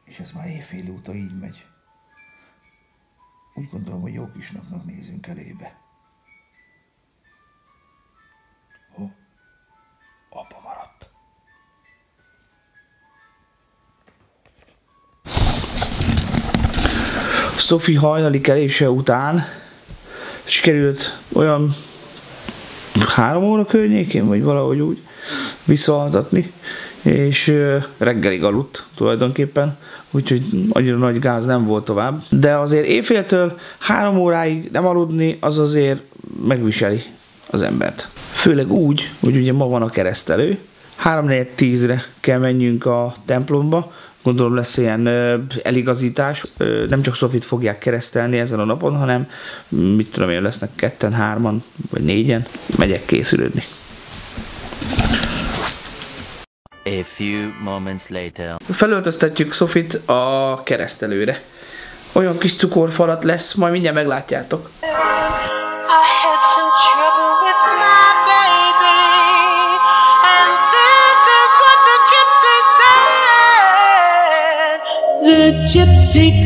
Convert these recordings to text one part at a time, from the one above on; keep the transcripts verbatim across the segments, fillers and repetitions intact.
És ez már éjfél óta így megy. Úgy gondolom, hogy jó kis napnak nézünk elébe. Ho, apa maradt. Sophie hajnali kelése után sikerült olyan három óra környékén, vagy valahogy úgy visszaaltatni, és reggelig aludt tulajdonképpen, úgyhogy annyira nagy gáz nem volt tovább. De azért éjféltől három óráig nem aludni, az azért megviseli az embert. Főleg úgy, hogy ugye ma van a keresztelő, háromnegyed tízre kell menjünk a templomba, gondolom lesz ilyen ö, eligazítás, ö, nem csak Sophie-t fogják keresztelni ezen a napon, hanem mit tudom én, lesznek ketten, hárman, vagy négyen, megyek készülődni. A few moments later. Felöltöztetjük Sophie-t a keresztelőre. Olyan kis cukorfalat lesz, majd mindjárt meglátjátok. The gypsy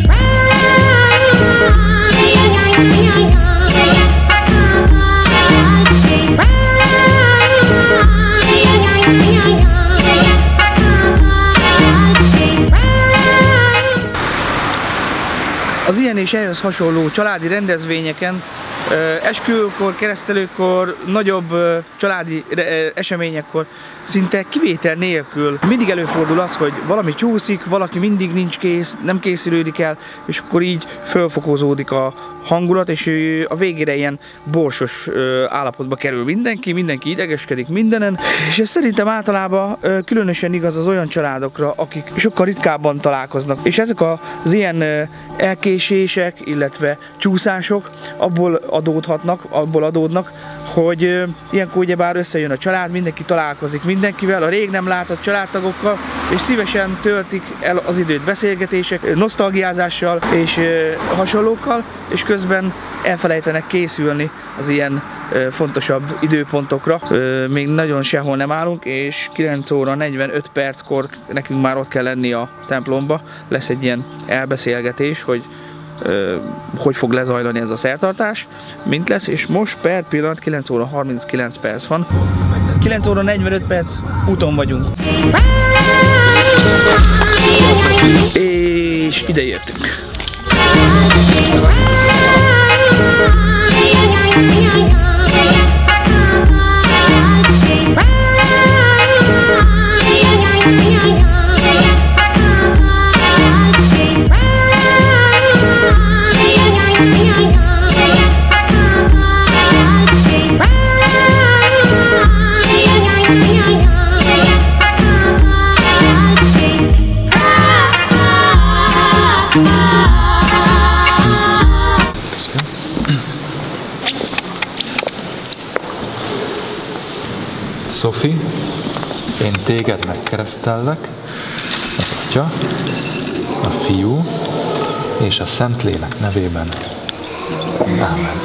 Az ilyen és ehhez hasonló családi rendezvényeken, esküvőkor, keresztelőkor, nagyobb családi eseményekkor szinte kivétel nélkül mindig előfordul az, hogy valami csúszik, valaki mindig nincs kész, nem készülődik el, és akkor így fölfokozódik a hangulat, és a végére ilyen borsos állapotba kerül mindenki, mindenki idegeskedik mindenen, és ez szerintem általában különösen igaz az olyan családokra, akik sokkal ritkábban találkoznak, és ezek az ilyen elkésések, illetve csúszások abból adódhatnak, abból adódnak, hogy ilyenkor ugyebár összejön a család, mindenki találkozik mindenkivel, a rég nem látott családtagokkal, és szívesen töltik el az időt beszélgetések, nosztalgiázással és hasonlókkal, és közben elfelejtenek készülni az ilyen fontosabb időpontokra. Még nagyon sehol nem állunk, és kilenc óra negyvenöt perckor nekünk már ott kell lenni a templomba. Lesz egy ilyen elbeszélgetés, hogy hogy fog lezajlani ez a szertartás, mint lesz, és most per pillanat kilenc óra harminckilenc perc van. kilenc óra negyvenöt perc úton vagyunk. És ide értünk. Sophie, én téged megkeresztellek, az Atya, a Fiú és a Szentlélek nevében. Ámen.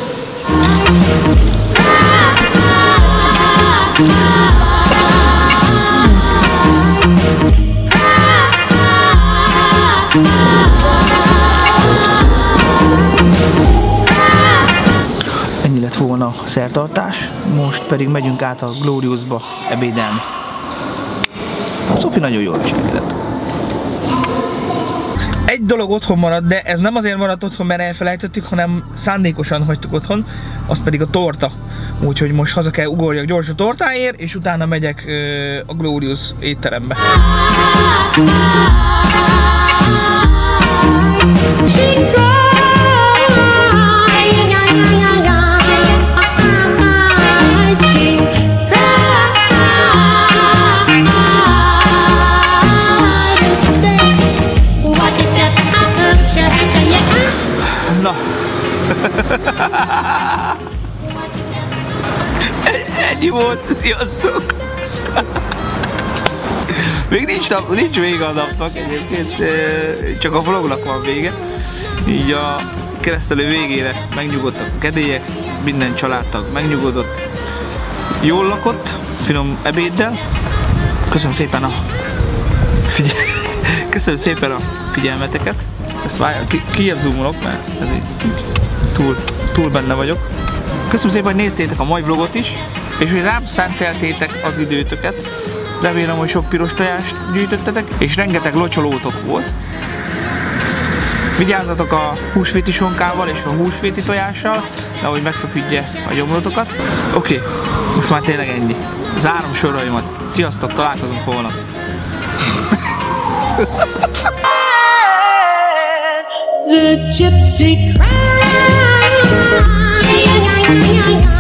Ennyi lett volna a szertartás, most pedig megyünk át a Gloriusba ebédelni. Sophie nagyon jól viselkedett. Egy dolog otthon maradt, de ez nem azért maradt otthon, mert elfelejtettük, hanem szándékosan hagytuk otthon, az pedig a torta. Úgyhogy most haza kell ugorjak gyors a tortáért, és utána megyek ö, a Glorius étterembe. Na! Ennyi volt, sziasztok! Még nincs, nap, nincs vége a napnak egyébként, csak a vlognak van vége. Így a keresztelő végére megnyugodtak a kedélyek, minden családtag megnyugodott, jól lakott, finom ebéddel. Köszönöm szépen a figyelmet! Köszönöm szépen a figyelmeteket. Ezt várj, ki, kijebb zoomolok, mert ez így túl, túl benne vagyok. Köszönöm szépen, hogy néztétek a mai vlogot is, és hogy rám szenteltétek az időtöket. Remélem, hogy sok piros tojást gyűjtöttetek, és rengeteg locsolótok volt. Vigyázzatok a húsvéti sonkával és a húsvéti tojással, nehogy megfeküdje a gyomrotokat. Oké, okay, most már tényleg ennyi. Zárom soraimat. Sziasztok, találkozunk holnap. The gypsy cry.